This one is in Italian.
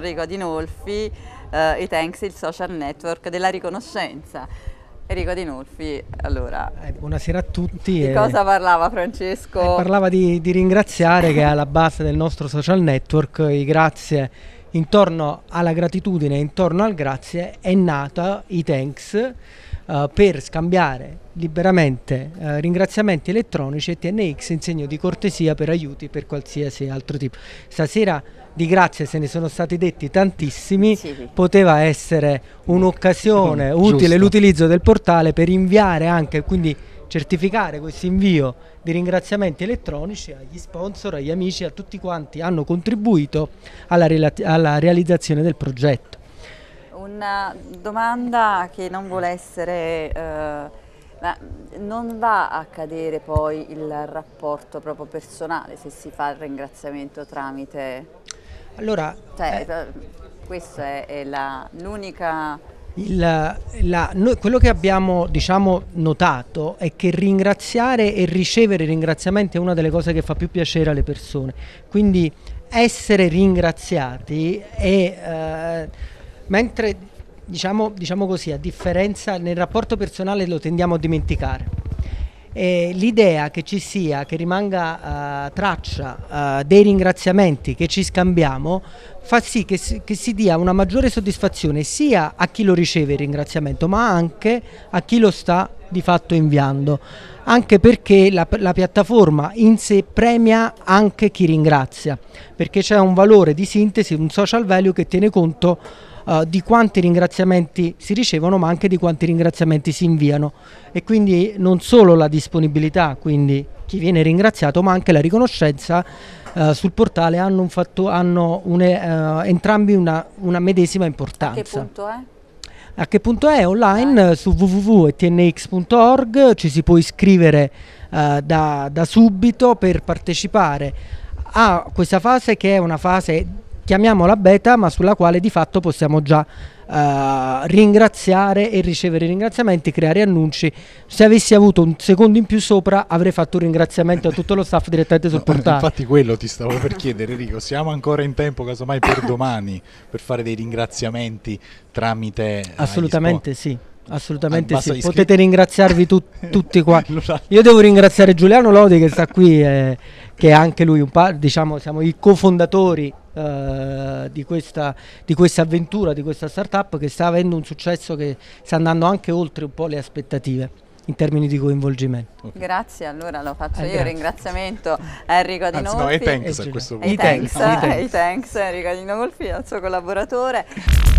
Enrico Adinolfi, i-Thanks, il social network della riconoscenza. Enrico Adinolfi, allora, buonasera a tutti. Di cosa parlava Francesco? Parlava di ringraziare, che è alla base del nostro social network. I grazie, intorno alla gratitudine, intorno al grazie è nata i-Thanks, per scambiare liberamente ringraziamenti elettronici e TNX in segno di cortesia per aiuti per qualsiasi altro tipo. Stasera di grazie se ne sono stati detti tantissimi, sì. Poteva essere un'occasione utile l'utilizzo del portale per inviare anche, quindi certificare questo invio di ringraziamenti elettronici agli sponsor, agli amici, a tutti quanti hanno contribuito alla realizzazione del progetto. Una domanda che non vuole essere, ma non va a cadere poi il rapporto proprio personale se si fa il ringraziamento tramite... Allora, questa è l'unica... quello che abbiamo, diciamo, notato è che ringraziare e ricevere ringraziamenti è una delle cose che fa più piacere alle persone, quindi essere ringraziati è... mentre diciamo così, a differenza nel rapporto personale lo tendiamo a dimenticare. L'idea che ci sia, che rimanga traccia dei ringraziamenti che ci scambiamo, fa sì che si dia una maggiore soddisfazione sia a chi lo riceve il ringraziamento, ma anche a chi lo sta di fatto inviando, anche perché la piattaforma in sé premia anche chi ringrazia, perché c'è un valore di sintesi, un social value che tiene conto di quanti ringraziamenti si ricevono, ma anche di quanti ringraziamenti si inviano, e quindi non solo la disponibilità, quindi chi viene ringraziato, ma anche la riconoscenza sul portale hanno entrambi una medesima importanza. A che punto è? A che punto è? Online su www.tnx.org ci si può iscrivere da subito per partecipare a questa fase, che è una fase, chiamiamola beta, ma sulla quale di fatto possiamo già ringraziare e ricevere ringraziamenti, creare annunci. Se avessi avuto un secondo in più sopra avrei fatto un ringraziamento a tutto lo staff direttamente sul portale. Infatti quello ti stavo per chiedere, Enrico, siamo ancora in tempo casomai per domani per fare dei ringraziamenti tramite... Assolutamente sì. Assolutamente sì, potete ringraziarvi tutti qua. Io devo ringraziare Giuliano Lodi che sta qui, che è anche lui diciamo, siamo i cofondatori di questa avventura, di questa startup che sta avendo un successo che sta andando anche oltre un po' le aspettative in termini di coinvolgimento. Grazie, allora lo faccio io, ringraziamento a Enrico Adinolfi. No, i-Thanks a questo punto. I-Thanks, Enrico Adinolfi, al suo collaboratore.